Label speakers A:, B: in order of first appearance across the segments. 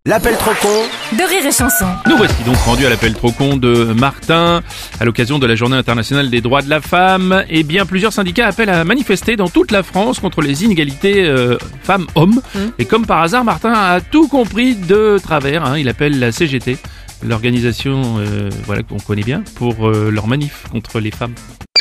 A: L'appel trop con
B: de Rire et Chanson.
C: Nous voici donc rendus à l'appel trop con de Martin à l'occasion de la Journée internationale des droits de la femme. Eh bien, plusieurs syndicats appellent à manifester dans toute la France contre les inégalités femmes-hommes. Et comme par hasard, Martin a tout compris de travers. Il appelle la CGT, l'organisation qu'on connaît bien, pour leur manif contre les femmes.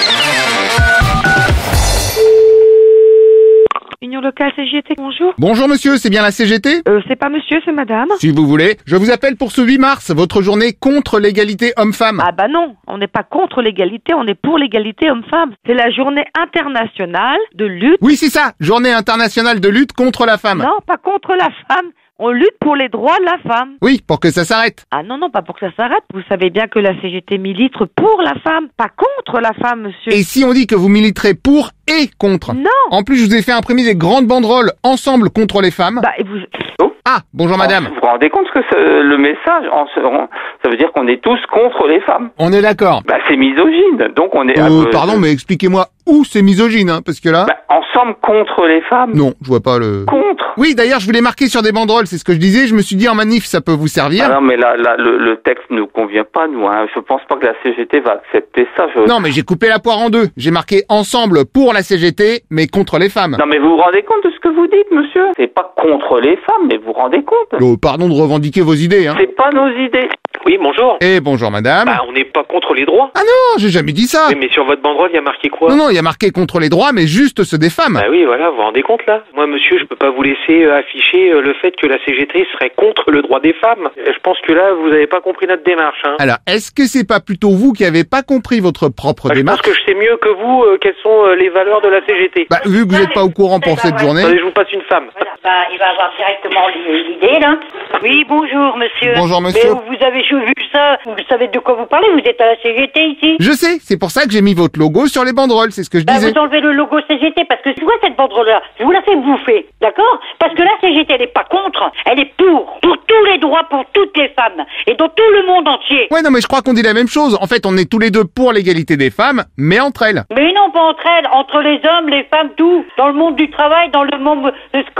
D: Union locale CGT, bonjour.
E: Bonjour monsieur, c'est bien la CGT ?
D: C'est pas monsieur, c'est madame.
E: Si vous voulez. Je vous appelle pour ce 8 mars, votre journée contre l'égalité homme-femme.
D: Ah bah non, on n'est pas contre l'égalité, on est pour l'égalité homme-femme. C'est la journée internationale de lutte.
E: Oui, c'est ça, journée internationale de lutte contre la femme.
D: Non, pas contre la femme. On lutte pour les droits de la femme.
E: Oui, pour que ça s'arrête.
D: Ah non, pas pour que ça s'arrête. Vous savez bien que la CGT milite pour la femme, pas contre la femme, monsieur.
E: Et si on dit que vous militerez pour et contre ?
D: Non.
E: En plus, je vous ai fait imprimer des grandes banderoles ensemble contre les femmes.
D: Bah, et vous...
E: Ah, bonjour madame.
F: Vous vous rendez compte que le message, ça veut dire qu'on est tous contre les femmes.
E: On est d'accord.
F: Bah c'est misogyne, donc on est...
E: Pardon, mais expliquez-moi où c'est misogyne, parce que là...
F: Bah, ensemble contre les femmes.
E: Non, je vois pas le...
F: Contre.
E: Oui, d'ailleurs, je voulais marquer sur des banderoles, c'est ce que je disais, je me suis dit en manif, ça peut vous servir.
F: Ah non, mais là, le texte ne nous convient pas, nous, hein. Je pense pas que la CGT va accepter ça.
E: Non, mais j'ai coupé la poire en deux. J'ai marqué ensemble pour la CGT, mais contre les femmes.
F: Non, mais vous vous rendez compte de ce que vous dites, monsieur? C'est pas contre les femmes, mais vous vous rendez compte?
E: Pardon de revendiquer vos idées, hein.
F: C'est pas nos idées.
G: Oui, bonjour.
E: Bonjour madame.
G: Bah, on n'est pas contre les droits.
E: Ah non, j'ai jamais dit ça.
G: Oui, mais sur votre banderole, il y a marqué quoi?
E: Non, il y a marqué contre les droits, mais juste ceux des femmes.
G: Bah oui, voilà, vous vous rendez compte, là? Moi, monsieur, je peux pas vous laisser afficher le fait que la CGT serait contre le droit des femmes. Je pense que là, vous avez pas compris notre démarche, hein.
E: Alors, est-ce que c'est pas plutôt vous qui avez pas compris votre propre démarche?
G: Je pense que je sais mieux que vous quelles sont les valeurs de la CGT.
E: Bah, vu que vous n'êtes pas au courant pour cette journée...
G: Attendez, je vous passe une femme.
H: Voilà. Bah, il va avoir directement l'idée, là. Oui, bonjour, monsieur.
E: Bonjour, monsieur.
H: Mais vous avez vu ça, vous savez de quoi vous parlez, vous êtes à la CGT ici.
E: Je sais, c'est pour ça que j'ai mis votre logo sur les banderoles, c'est ce que je disais.
H: Vous enlevez le logo CGT, parce que tu vois cette banderole-là, je vous la fais bouffer, d'accord? Parce que la CGT, elle est pas contre, elle est pour tous les droits, pour toutes les femmes, et dans tout le monde entier.
E: Ouais, non, mais je crois qu'on dit la même chose. En fait, on est tous les deux pour l'égalité des femmes, mais entre elles.
H: Mais non, pas entre elles, entre les hommes, les femmes, tout. Dans le monde du travail, dans le monde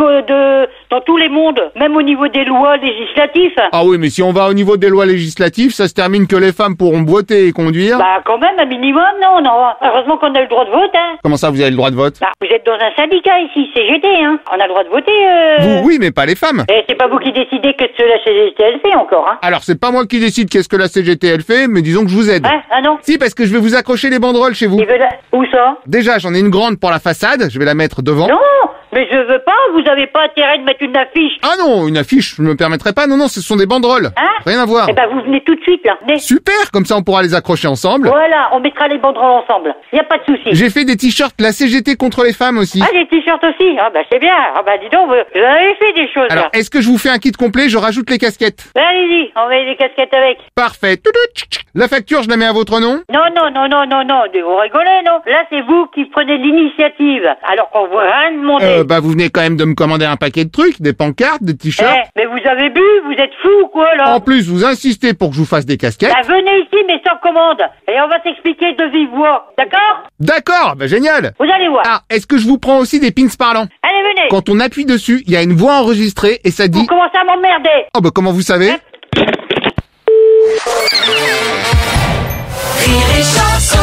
H: dans tous les mondes, même au niveau des lois législatives.
E: Ah oui, mais si on va au niveau des lois législatives, ça se termine que les femmes pourront voter et conduire.
H: Bah, quand même, un minimum, non. Heureusement qu'on a le droit de vote, hein.
E: Comment ça, vous avez le droit de vote?
H: Bah, vous êtes dans un syndicat ici, CGT, hein. On a le droit de voter,
E: Vous, oui, mais pas les femmes.
H: Et c'est pas vous qui décidez que ce que la CGT, elle fait encore, hein.
E: Alors, c'est pas moi qui décide qu'est-ce que la CGT, elle fait, mais disons que je vous aide.
H: Hein? Ah non?
E: Si, parce que je vais vous accrocher les banderoles chez vous.
H: Où ça?
E: Déjà, j'en ai une grande pour la façade, je vais la mettre devant.
H: Non! Mais je veux pas, vous avez pas intérêt de mettre une affiche.
E: Ah non, une affiche, je me permettrai pas. Non, ce sont des banderoles.
H: Hein?
E: Rien à voir.
H: Eh ben, vous venez tout de suite, là. Venez.
E: Super, comme ça on pourra les accrocher ensemble.
H: Voilà, on mettra les banderoles ensemble. Y a pas de souci.
E: J'ai fait des t-shirts, la CGT contre les femmes aussi.
H: Ah, des t-shirts aussi? Ah, bah, c'est bien. Ah, bah, dis donc, vous avez fait des choses,
E: Alors,
H: là.
E: est-ce que je vous fais un kit complet? Je rajoute les casquettes.
H: Ben, allez-y, on met les casquettes avec.
E: Parfait. La facture, je la mets à votre nom?
H: Non, vous rigolez, non? Là, c'est vous qui prenez l'initiative, alors qu'on vous a rien demandé.
E: Vous venez quand même de me commander un paquet de trucs, des pancartes, des t-shirts.
H: Mais vous avez bu, vous êtes fou ou quoi, là?
E: En plus, vous insistez pour que je vous fasse des casquettes.
H: Bah, venez ici, mais sans commande, et on va s'expliquer de vive voix, d'accord?
E: D'accord, génial.
H: Vous allez voir.
E: Ah, est-ce que je vous prends aussi des pins parlants?
H: Allez, venez.
E: Quand on appuie dessus, il y a une voix enregistrée et ça dit...
H: Vous commencez à m'emmerder.
E: Oh, comment vous savez?
B: Rire et Chanson.